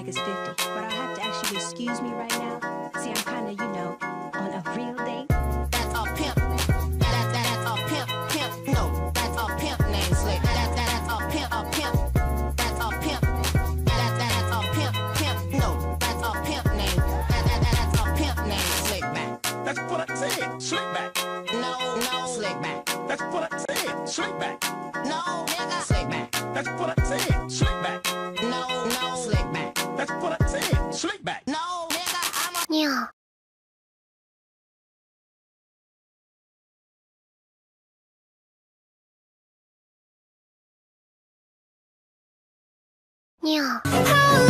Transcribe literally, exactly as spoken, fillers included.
is fifty, but I have to actually excuse me right now. See, I'm kinda, you know, on a real date. That's a pimp. That, that, that's a pimp. Pimp. No, that's a pimp name Slick. That, that, that's a pimp. A pimp. That's a pimp. That, that, that's a pimp. Pimp. No, that's a pimp name. That, that, that, that's a pimp name Slick back. That's what I said. Slick back. No, no, Slick back. That's what I said. Slick back. No, nigga, Slick back. That's what I said. Slick back. No, no, Slick back. That's what I said. Slick back. No, nigga, I'm a 尿尿。